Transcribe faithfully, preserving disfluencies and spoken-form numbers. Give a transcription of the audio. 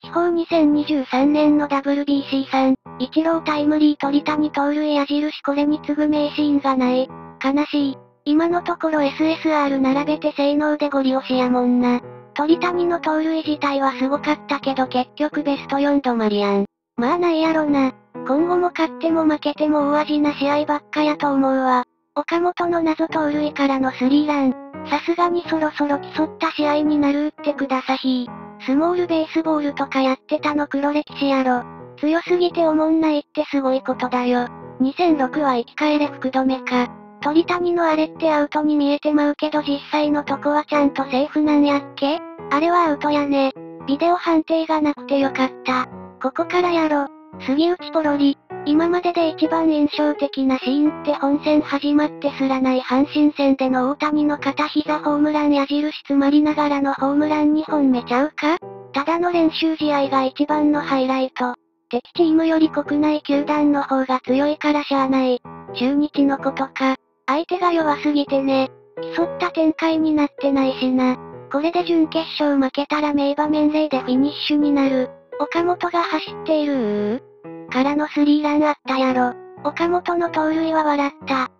地方にせんにじゅうさんねんの ダブリュービーシー さん、イチロータイムリー鳥谷盗塁矢印これに次ぐ名シーンがない。悲しい。今のところ エスエスアール 並べて性能でゴリ押しやもんな。鳥谷の盗塁自体はすごかったけど結局ベストよん止まりやん。まあないやろな。今後も勝っても負けても大味な試合ばっかやと思うわ。岡本の謎盗塁からのスリーラン。さすがにそろそろ競った試合になるってくださひー。スモールベースボールとかやってたの黒歴史やろ。強すぎておもんないってすごいことだよ。にせんろくは生き返れ福留か。鳥谷のあれってアウトに見えてまうけど実際のとこはちゃんとセーフなんやっけ？あれはアウトやね。ビデオ判定がなくてよかった。ここからやろ。杉内ポロリ。今までで一番印象的なシーンって本戦始まってすらない阪神戦での大谷の片膝ホームラン矢印詰まりながらのホームランにほんめちゃうか？ただの練習試合が一番のハイライト。敵チームより国内球団の方が強いからしゃあない。中日のことか。相手が弱すぎてね。競った展開になってないしな。これで準決勝負けたら名場面例でフィニッシュになる。岡本が走っているからのスリーランあったやろ。岡本の盗塁は笑った。